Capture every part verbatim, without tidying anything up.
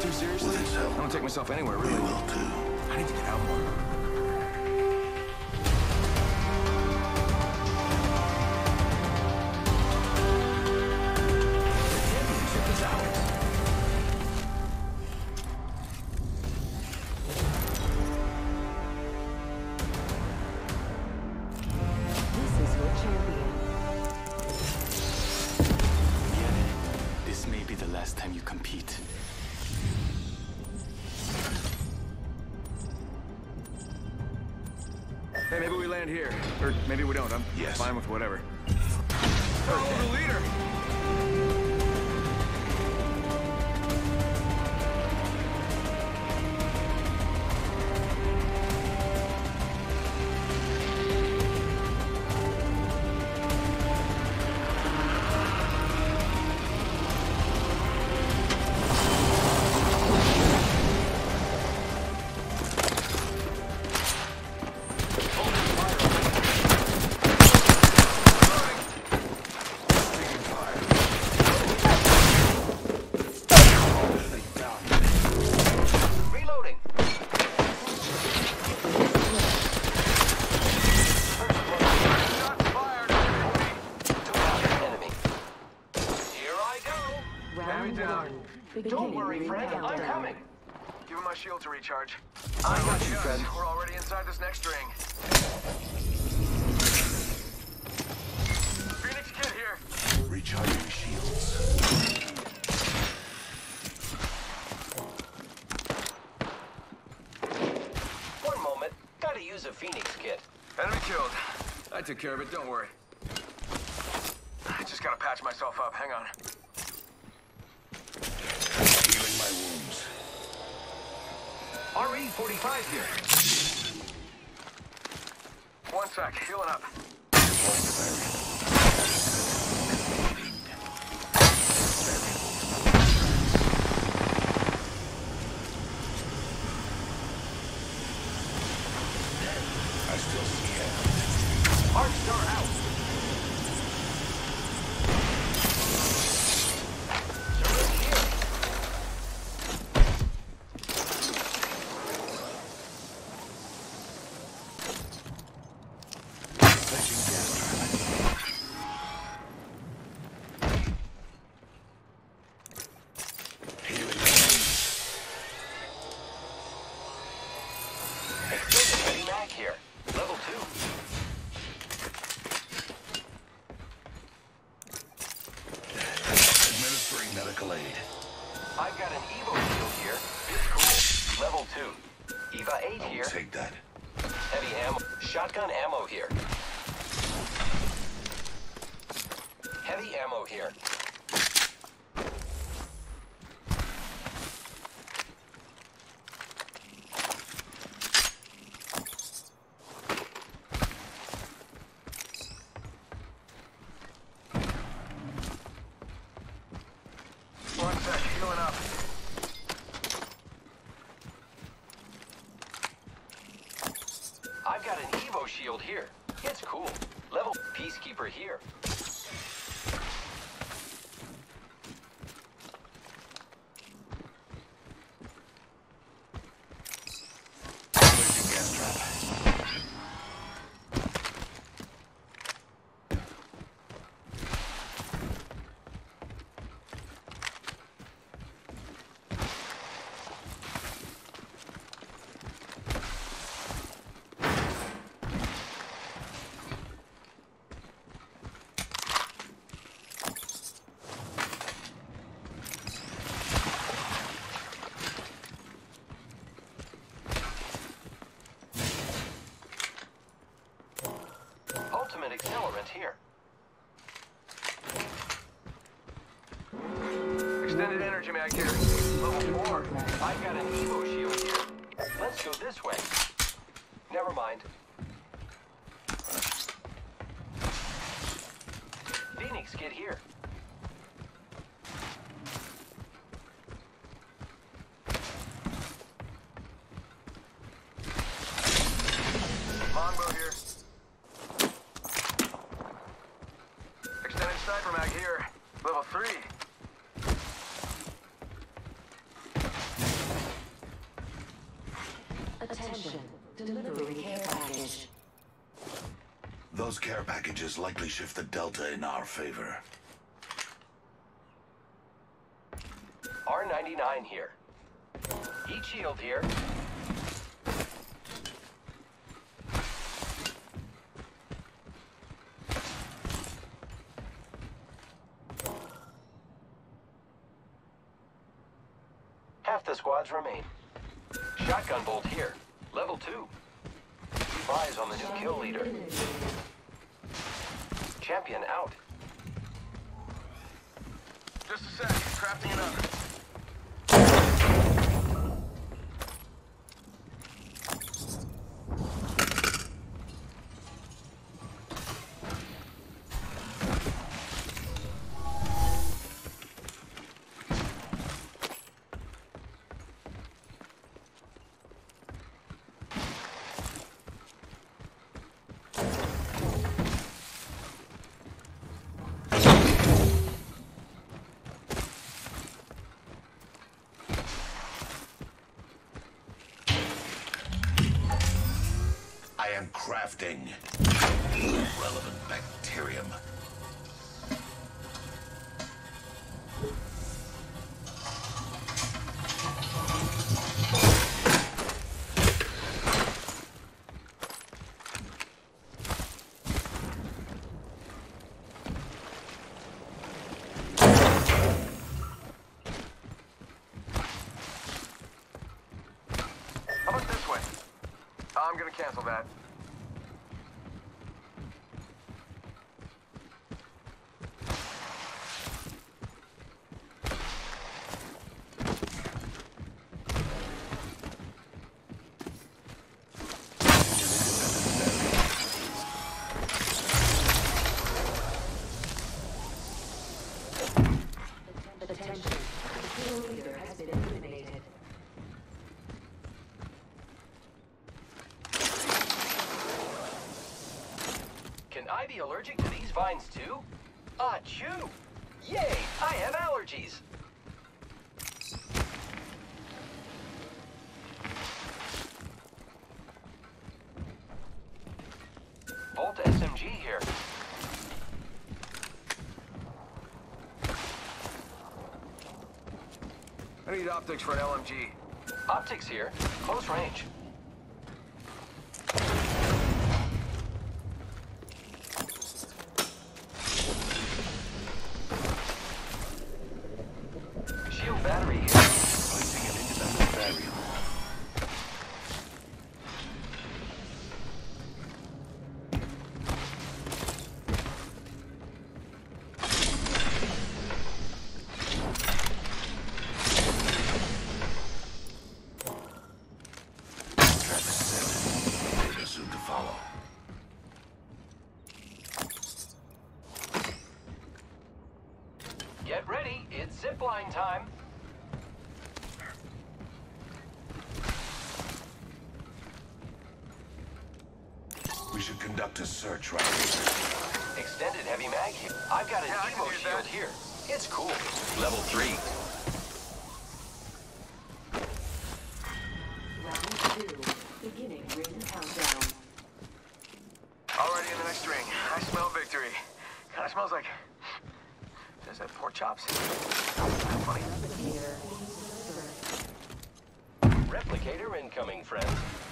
too seriously? With its help, I don't take myself anywhere, we really. will too. I need to get out more. This may be the last time you compete. Hey, maybe we land here. Or maybe we don't. I'm Yes. fine with whatever. Follow the leader! Reloading. Shots fired! Enemy. Here I go. Round down. Don't worry, friend. I'm coming. Give him my shield to recharge. I got you, Yes, friend. we're already inside this next ring. Phoenix Kid here. Recharging shields. One moment. Gotta use a Phoenix kit. Enemy killed. I took care of it, don't worry. I just gotta patch myself up. Hang on. Healing my wounds. R E forty-five here. One sec, healing up. I still see him. Arc Star out. Syringe here. Fetching gas trap. Healing my wounds. Extended heavy mag here. Level two. Administering medical aid. I've got an Evo shield here. It's cool. Level two. Eva eight I'll here. take that. Heavy ammo. Shotgun ammo here. Heavy ammo here. One sec, healing up. I've got an Evo shield here. It's cool. Level Peacekeeper here. Placing gas trap. Ultimate accelerant here. Extended energy mag here. Level four. I've got an Evo shield here. Let's go this way. Never mind. Phoenix kit here. Longbow here. Extended sniper mag here. Level three. Those care packages likely shift the delta in our favor. R ninety-nine here. Heat shield here. Half the squads remain. Shotgun bolt here. Level two. Keep eyes on the new kill leader. Champion out. Just a sec. Crafting another. I am crafting relevant bacterium. How about this way? I'm gonna cancel that. Attention. The kill leader has been eliminated. Can I be allergic to these vines too? Ah, chew! Yay! I have allergies! Volt S M G here. I need optics for an L M G. Optics here. Close range. Shield battery here. Placing an independent barrier. Traffic set. Data soon to follow. Get ready. It's zipline time. We should conduct a search right here. Extended heavy mag here. I've got an Yeah, I can Evo use shield that. here. It's cool. Level three. Round two. Beginning ring countdown. Already in the next ring. I smell victory. Kinda smells like... Does that pork chops? Funny. Here. Replicator incoming, friends.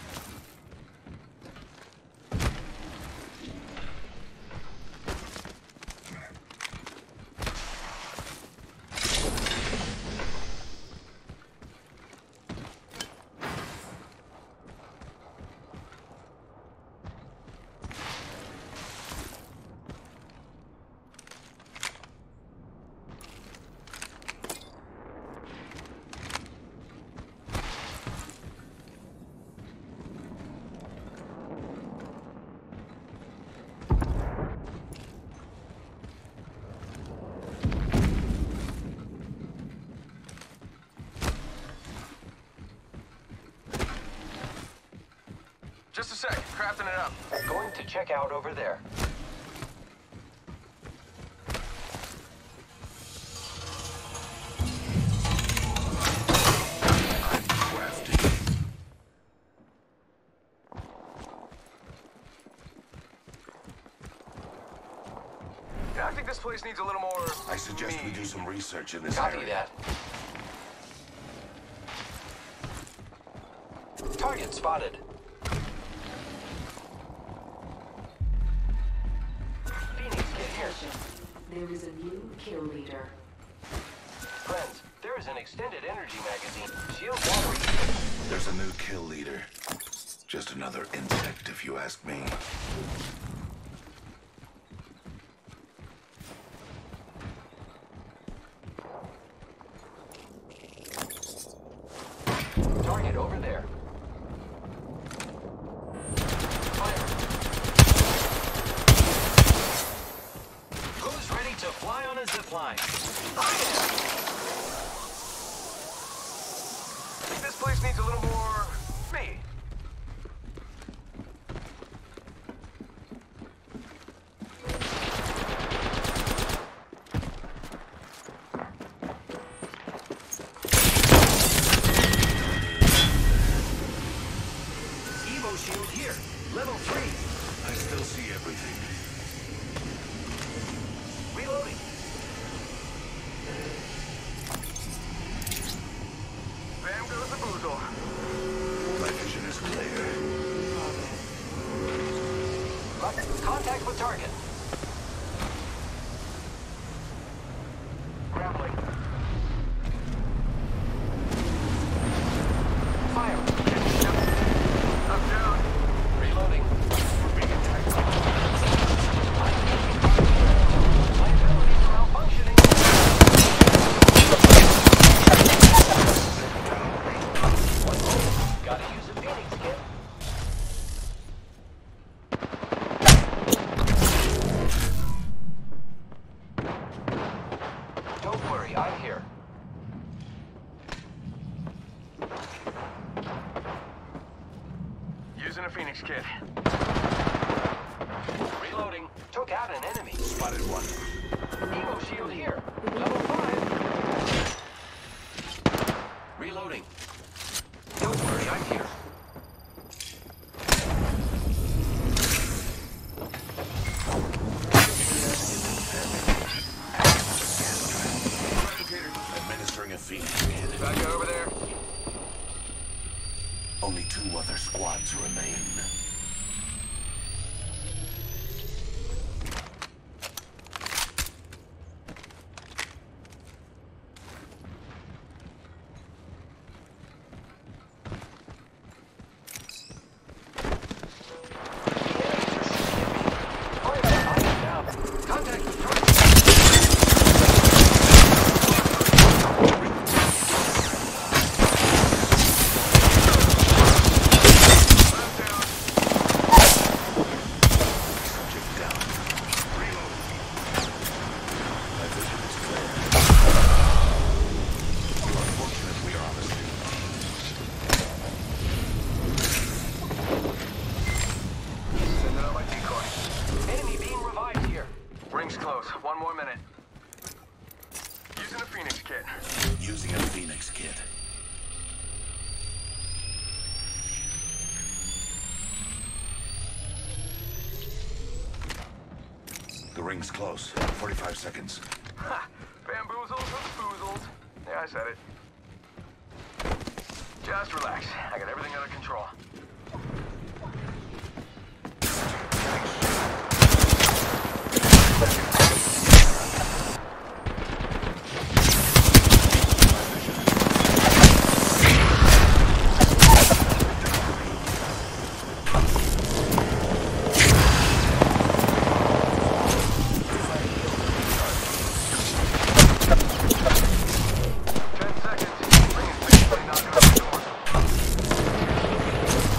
Just a sec. Crafting it up. Going to check out over there. I'm crafting. I think this place needs a little more... I suggest we me. do some research in this Copy area. that. Target spotted. Phoenix, get here. There is a new kill leader. Friends, there is an extended energy magazine. Shield battery. There's a new kill leader. Just another insect, if you ask me. Target over there. Fire. Who's ready to fly on a zipline? This place needs a little more... me. Evo shield here. Level three. I still see everything. Reloading. Bam goes the boozle. My vision is clear. Contact with target. Grappling. Fire. I'm down. Reloading. We're being attacked. My abilities are malfunctioning. Gotta use a Phoenix kit. Don't worry, I'm here. Using a Phoenix kit. Reloading. Took out an enemy. Spotted one. Evo shield here. Level five. Reloading. Don't worry, I'm here. Administering a Phoenix kit. Back over there. Only two other squads remain. Contact with target. Subject down. Reload. My vision is clear. You're unfortunate we are on the scene. Sending out my decoy. Enemy being revived here. Ring's close. One more minute. Using a Phoenix kit. Using a Phoenix kit. The ring's close. forty-five seconds. Ha! Bamboozled and spoozled. Yeah, I said it. Just relax. I got everything under control. Ten seconds. Ring is basically knocking on the door.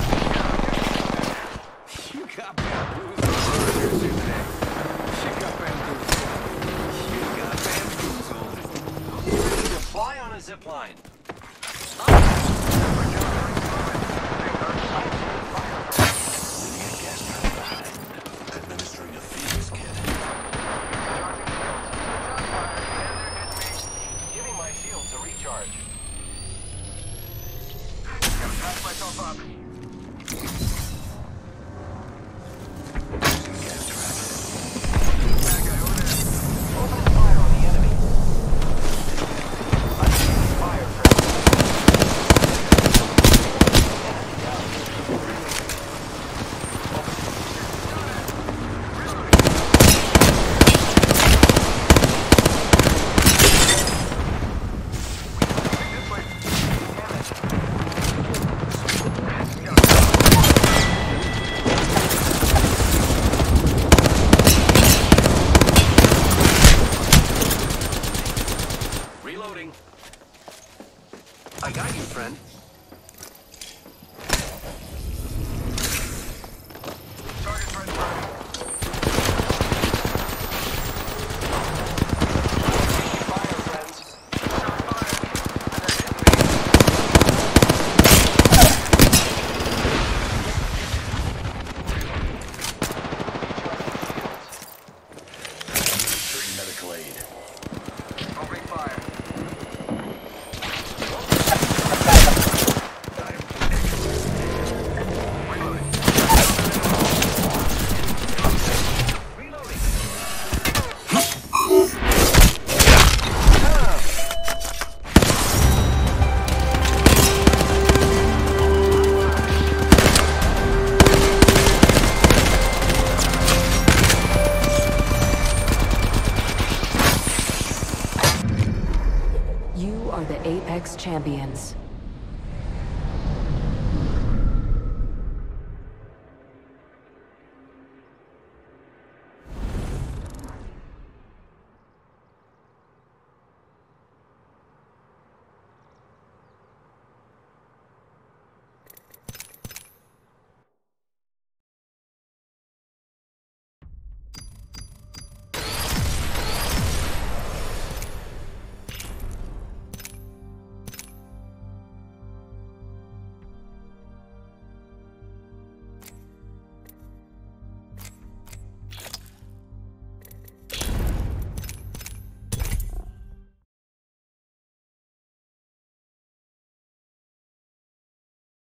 Apex champions.